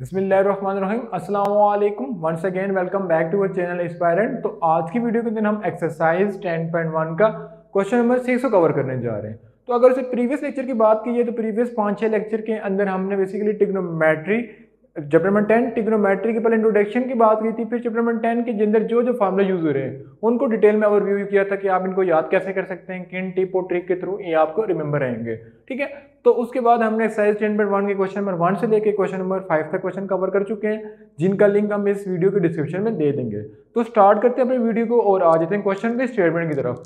बिस्मिल्लाहिर्रहमानिर्रहीम अस्सलाम वालेकुम once again welcome back to our channel aspirant. तो आज की वीडियो के दिन हम एक्सरसाइज 10.1 का क्वेश्चन नंबर 6 को कवर करने जा रहे हैं। तो अगर उसे प्रीवियस लेक्चर की बात की जाए तो प्रीवियस 5-6 लेक्चर के अंदर हमने basically trigonometry chapter number 10 trigonometry के पहले इंट्रोडक्शन की बात की थी, फिर चैप्टर नंबर 10 के अंदर जो जो फार्मूला यूज हो रहे हैं उनको डिटेल में ओवरव्यू किया था कि आप इनको याद कैसे कर सकते हैं, किन टिप और ट्रिक के थ्रू ये आपको रिमेंबर रहेंगे। ठीक है, तो उसके बाद हमने एक्सरसाइज 10.1 के क्वेश्चन नंबर 1 से लेके क्वेश्चन नंबर 5 तक क्वेश्चन कवर कर चुके हैं, जिनका लिंक हम इस वीडियो के डिस्क्रिप्शन में दे देंगे। तो स्टार्ट करते हैं अपने वीडियो को और आ जाते हैं क्वेश्चन के स्टेटमेंट की तरफ।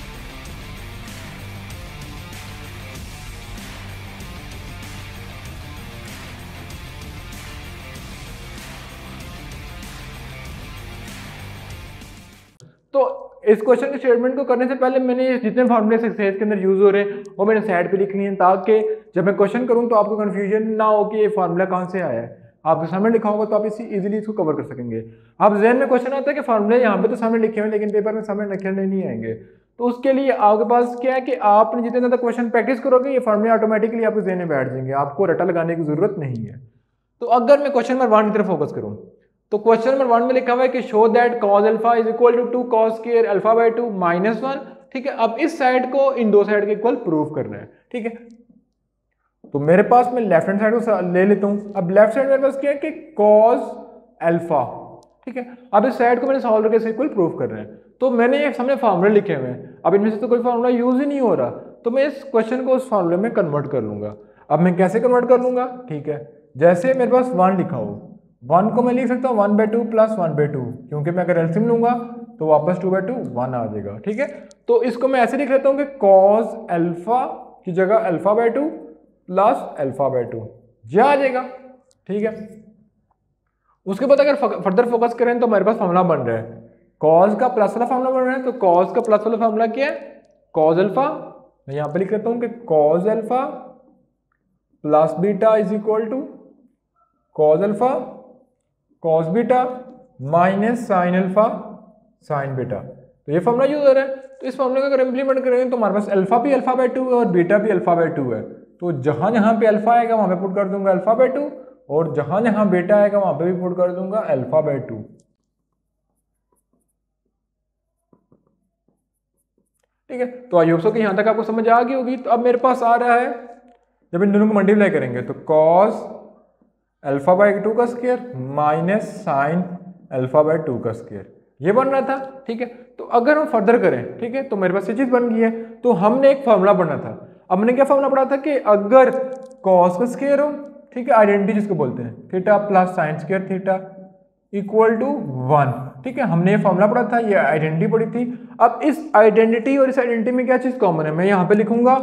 तो इस क्वेश्चन के स्टेटमेंट को करने से पहले मैंने जितने फॉर्मूले एक्सरसाइज के अंदर यूज हो रहे हैं वो मैंने साइड पे लिख लिए हैं, ताकि जब मैं क्वेश्चन करूं तो आपको कंफ्यूजन ना हो कि ये फार्मूला कहां से आया है। आपके सामने लिखा होगा तो आप इसी इजीली इसको कवर कर सकेंगे। आप जहन में क्वेश्चन आता है कि फार्मूले यहाँ पे तो सामने लिखे हुए लेकिन पेपर में सामने लिखे नहीं आएंगे, तो उसके लिए आपके पास क्या है कि आपने जितने ज़्यादा क्वेश्चन प्रैक्टिस करोगे ये फार्मूले ऑटोमेटिकली आपके जहन में बैठ जाएंगे, आपको रटा लगाने की जरूरत नहीं है। तो अगर मैं क्वेश्चन नंबर 1 की तरफ फोकस करूँ तो क्वेश्चन नंबर 1 में लिखा हुआ है कि show that cos alpha is equal to 2 cos square alpha by 2 -1। ठीक है, अब इस साइड को इन दो साइड के इक्वल प्रूव करना है। ठीक है, तो मेरे पास मैं लेफ्ट हैंड साइड को ले लेता हूं। अब लेफ्ट साइड मेरे पास क्या है कि कॉस अल्फा। ठीक है, अब इस साइड को मैंने सॉल्व करके इक्वल प्रूव करना है। तो मैंने ये सामने फार्मूले लिखे हुए हैं, अब इनमें से तो कोई फार्मूला यूज ही नहीं हो रहा, तो मैं इस क्वेश्चन को उस फार्मूले में कन्वर्ट कर लूंगा। अब मैं कैसे कन्वर्ट कर लूंगा? ठीक है, जैसे मेरे पास 1 लिखा हो, 1 को मैं लिख सकता हूँ 1/2 प्लस 1/2, क्योंकि मैं अगर एलसीएम लूंगा तो वापस 2/2 1 आ जाएगा। ठीक है, तो इसको मैं ऐसे लिख लेता हूँ कि कॉस अल्फा की जगह alpha by 2 plus alpha by 2 ये आ जाएगा। ठीक है, उसके बाद अगर फर्दर फोकस करें तो हमारे पास फॉर्मूला बन रहा है, कॉस का प्लस वाला फॉर्मूला बन रहा है। तो कॉस का प्लस वाला फॉर्मूला क्या है? Cos alpha. मैं यहां पे लिख लेता हूं कि cos alpha plus beta is equal to cos alpha cos beta minus sine alpha sine beta. तो ये फॉर्मूला यूज हो रहा है। तो इस फॉर्मूले को अगर इंप्लीमेंट करेंगे तो हमारे पास अल्फा भी अल्फा बाय 2 है और बीटा भी अल्फा बाय 2 है। तो जहां जहां पे अल्फा आएगा वहां पे पुट कर दूंगा अल्फा बाय 2, और जहां जहां बीटा आएगा वहां पे भी पुट कर दूंगा अल्फा बाय 2। ठीक है, तो आई होप सो कि यहां तक आपको समझ आ गई होगी। तो अब मेरे पास आ रहा है, जब इन दोनों को मल्टीप्लाई करेंगे तो कॉस अल्फा बाय 2 का square minus sine alpha by 2 का स्क्वायर, ये बन रहा था। ठीक है, तो अगर हम फर्दर करें, ठीक है, तो मेरे पास ये चीज बन गई है। तो हमने एक फॉर्मूला पढ़ना था। अब हमने क्या फॉर्मूला पढ़ा था कि अगर कॉस का स्क्वायर हो, ठीक है, आइडेंटिटी जिसको बोलते हैं, theta plus sine square theta equal to 1। ठीक है, हमने ये फॉर्मूला पढ़ा था, ये आइडेंटिटी पढ़ी थी। अब इस आइडेंटिटी और इस आइडेंटिटी में क्या चीज कॉमन है? मैं यहाँ पे लिखूंगा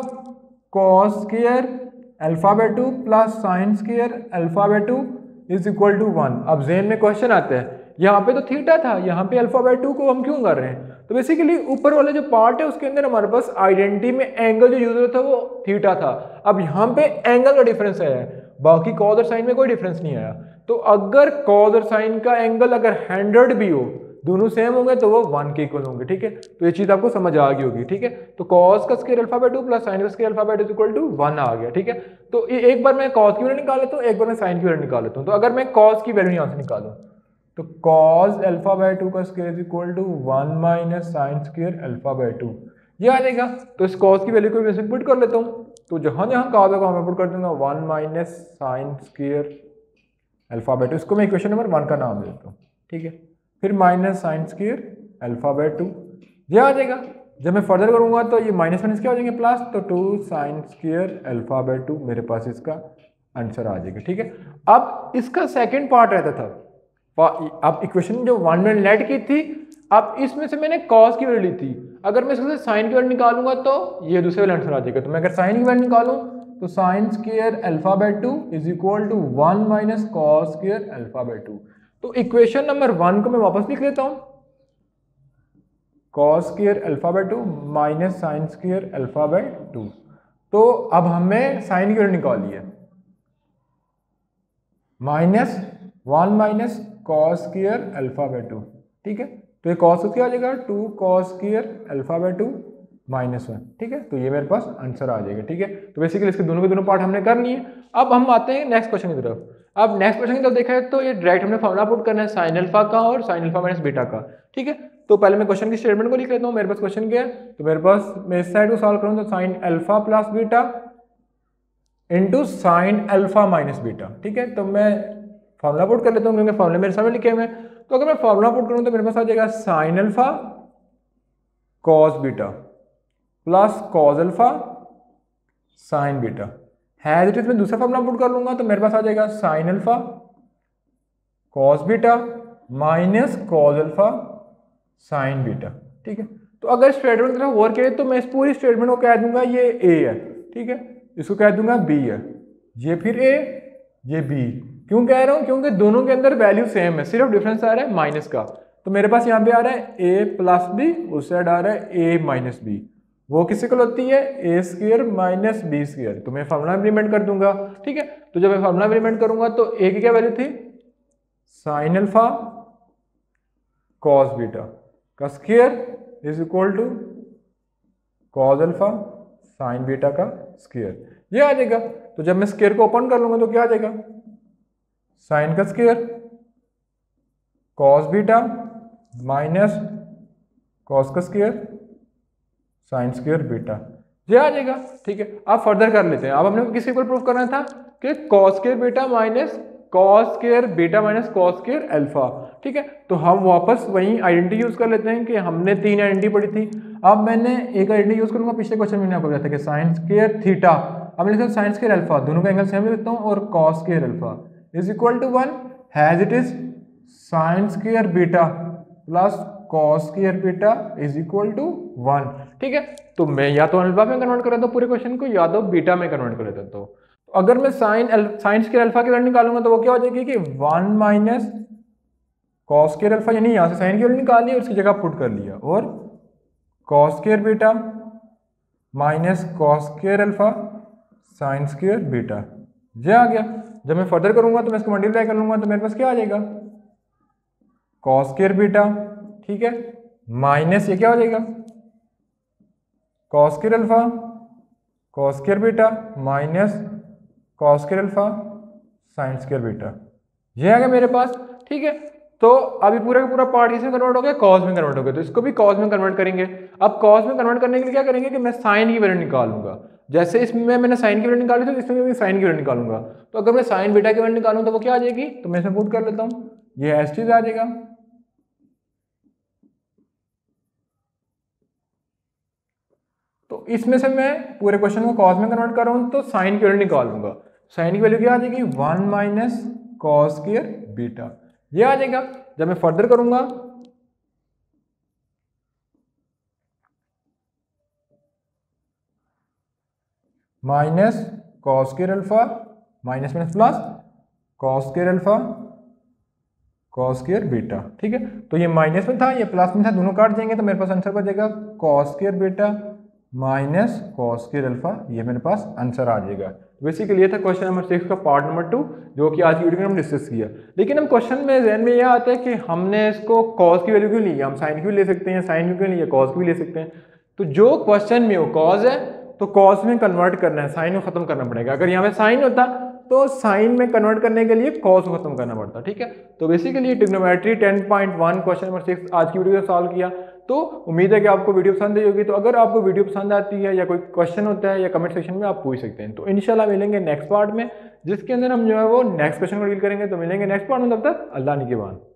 cos square alpha by 2 plus sine square alpha by 2 is equal to 1। अब जेन में क्वेश्चन आता है, यहाँ पे तो थीटा था, यहाँ पे अल्फा बाय 2 को हम क्यों कर रहे हैं? तो बेसिकली ऊपर वाला जो पार्ट है उसके अंदर हमारे पास आइडेंटिटी में एंगल जो यूज होता था वो थीटा था। अब यहाँ पे एंगल का डिफरेंस आया है, बाकी कॉस और साइन में कोई डिफरेंस नहीं आया। तो अगर कॉस और साइन का एंगल अगर 100 भी हो, दोनों सेम होंगे तो वो 1 के इक्वल होंगे। ठीक है, तो ये चीज आपको समझ आ गई होगी। ठीक है, तो कॉस का square alpha by 2 plus sine का square alpha by 2 equal to 1 आ गया। ठीक है, तो एक बार मैं कॉस की वैल्यू निकाल लेता हूँ, एक बार मैं साइन की वैल्यू निकाल लेता हूँ। तो अगर मैं कॉस की वैल्यू यहाँ से निकालूं तो कॉस अल्फा बाय 2 का square is equal to 1 minus sine square alpha by 2 ये आ जाएगा। तो इस कॉस की वैल्यू को वैसे पुट कर लेता हूँ, तो जहां जहां कॉस होगा मैं पुट कर दूंगा 1 minus sine square alpha by 2, इसको मैं इक्वेशन नंबर 1 का नाम देता हूँ। ठीक है, फिर minus sine square alpha by 2 ये आ जाएगा। जब मैं फर्दर करूंगा तो ये माइनस माइनस क्या हो जाएंगे प्लस, तो 2 साइन स्क्वायर अल्फा बाय 2 मेरे पास इसका आंसर आ जाएगा। ठीक है, अब इसका सेकंड पार्ट रहता था, अब इक्वेशन जो 1 में लेट की थी, अब इसमें से मैंने कॉस की वैल्यू ली थी। अगर मैं इसमें से साइन की वैल्यू निकालूंगा तो ये दूसरे वाला आंसर आ जाएगा। तो मैं अगर साइन की वैल्यू निकालूं तो sine square alpha by 2 is equal to 1 minus cos square alpha by 2। तो इक्वेशन नंबर 1 को मैं वापस लिख लेता हूं, cos square alpha by 2 minus sine square alpha by 2। तो अब हमें साइन की वैल्यू निकाली है, minus 1 minus cos square alpha by 2। ठीक है, तो ये कॉस क्या आ जाएगा 2 कॉस स्क्वायर अल्फा बाय 2 -1। ठीक है, तो ये मेरे पास आंसर आ जाएगा। ठीक है, तो बेसिकली इसके दोनों के दोनों पार्ट हमने कर लिए। अब हम आते हैं नेक्स्ट क्वेश्चन की तरफ। अब नेक्स्ट क्वेश्चन की तरफ देखा है तो ये डायरेक्ट हमने फॉर्मूला पुट करना है साइन अल्फा का और साइन अल्फा माइनस बीटा का, ठीक है। तो पहले मैं क्वेश्चन की स्टेटमेंट को लिख लेता हूँ। मेरे पास क्वेश्चन क्या है, तो मेरे पास मैं इस साइड को सॉल्व करूँ तो sine alpha plus beta into sine alpha minus beta, ठीक है। तो मैं फॉर्मूला पुट कर लेता हूँ क्योंकि फॉर्मूले मेरे सामने लिखे हुए हैं। तो अगर मैं फॉर्मूला पुट करूँ तो मेरे पास आ जाएगा sine alpha cos beta plus cos alpha sine beta as it is. मैं दूसरा फॉर्मूला पुट कर लूंगा तो मेरे पास आ जाएगा sine alpha cos beta minus cos alpha sine beta, ठीक है। तो अगर स्टेटमेंट की तरफ गौर करें तो मैं इस पूरी स्टेटमेंट को कह दूंगा ये ए है, ठीक है, इसको कह दूंगा बी है, ये फिर ए, ये बी। क्यों कह रहा हूं, क्योंकि दोनों के अंदर वैल्यू सेम है, सिर्फ डिफरेंस आ रहा है माइनस का। तो मेरे पास यहाँ पे आ रहा है ए प्लस बी, उस साइड आ रहा है ए माइनस बी। वो किस इक्वल होती है, A square minus B square. तो मैं फार्मूला इंप्लीमेंट कर दूंगा, ठीक है। तो जब मैं फार्मूला इंप्लीमेंट करूंगा तो ए की क्या वैल्यू थी, साइन अल्फा कॉस बीटा का square is equal to cos alpha sine beta का स्क्वायर, ये आ जाएगा। तो जब मैं स्क्वायर को ओपन कर लूंगा तो क्या आ जाएगा, साइन का square cos beta minus cos का स्क्वायर साइन स्क्वायर बीटा, ये आ जाएगा, ठीक है। अब फर्दर कर लेते हैं। अब हमने किसी को प्रूफ करना था कि cos square beta minus cos square beta minus cos square alpha, ठीक है। तो हम वापस वही आइडेंटिटी यूज कर लेते हैं कि हमने 3 आइडेंटिटी पढ़ी थी। अब मैंने एक आइडेंटिटी यूज करूंगा, पिछले क्वेश्चन में मैंने आपको बताया था कि साइन स्क्वायर थीटा, अब मैं लिखता हूं साइन स्क्वायर अल्फा, दोनों का एंगल सेम लिखता हूं, और cos square alpha is equal to 1 as it is sine square beta plus cos square beta is equal to 1, ठीक है। तो मैं या तो अल्फा में कन्वर्ट कर देता हूं पूरे क्वेश्चन को, या तो बीटा में कन्वर्ट कर देता हूं। तो अगर मैं साइन स्क्वायर अल्फा की वैल्यू निकालूंगा तो वो क्या हो जाएगी कि 1 माइनस कॉस स्क्वायर अल्फा, यानी यहां से साइन की वैल्यू निकाल ली और उसकी जगह पुट कर लिया, और cos square beta minus cos square alpha sine square beta, ये आ गया। जब मैं फर्दर करूंगा तो मैं इसको मल्टीप्लाई कर लूंगा तो मेरे पास क्या आ जाएगा, कॉस स्क्वायर बीटा, ठीक है, माइनस ये क्या हो जाएगा, cos square alpha cos square beta minus cos square alpha sine square beta, ये आ गया मेरे पास, ठीक है। तो अभी पूरा का पूरा पार्ट इसमें कन्वर्ट हो गया, कॉस में कन्वर्ट हो गया, तो इसको भी कॉस में कन्वर्ट करेंगे। अब कॉस में कन्वर्ट करने के लिए क्या करेंगे कि मैं साइन की वैल्यू निकालूंगा। जैसे इसमें मैंने साइन की वैल्यू निकाली तो इसमें भी साइन की वैल्यू निकालूंगा। तो अगर मैं साइन बीटा की वैल्यू निकालूं तो वो क्या आ जाएगी, तो मैं इसमें पुट कर लेता हूँ, ये एस चीज आ जाएगा। तो इसमें से मैं पूरे क्वेश्चन को कॉस में कन्वर्ट कर रहा हूं तो साइन की वैल्यू निकालूंगा। साइन की वैल्यू क्या आ जाएगी, 1 माइनस कॉस स्क्वायर बीटा, ये आ जाएगा। जब मैं फर्दर करूंगा minus cos square alpha minus minus plus cos square alpha cos square beta, ठीक है। तो ये माइनस में था, ये प्लस में था, दोनों काट जाएंगे तो मेरे पास आंसर हो जाएगा cos square beta minus cos square alpha, ये मेरे पास आंसर आ जाएगा। बेसिकली ये था क्वेश्चन नंबर 6 का पार्ट नंबर 2, जो कि आज की वीडियो में हमने डिस्कस किया। लेकिन हम क्वेश्चन में जहन में यह आता है कि हमने इसको कॉस की वैल्यू क्यों ली है, हम साइन की भी ले सकते हैं, साइन की क्यों ली है, कॉस की भी ले सकते हैं। तो जो क्वेश्चन में वो कॉस है तो कॉस में कन्वर्ट करना है, साइन को खत्म करना पड़ेगा। अगर यहाँ पे साइन होता तो साइन में कन्वर्ट करने के लिए कॉस को खत्म करना पड़ता, ठीक है। तो बेसिकली ट्रिग्नोमेट्री 10.1 क्वेश्चन नंबर 6 आज की वीडियो में सॉल्व किया। तो उम्मीद है कि आपको वीडियो पसंद आई होगी। तो अगर आपको वीडियो पसंद आती है या कोई क्वेश्चन होता है या कमेंट सेक्शन में आप पूछ सकते हैं। तो इंशाल्लाह मिलेंगे नेक्स्ट पार्ट में, जिसके अंदर हम जो है वो नेक्स्ट क्वेश्चन को डील करेंगे। तो मिलेंगे नेक्स्ट पार्ट में, तब तक अल्लाह निगहबान।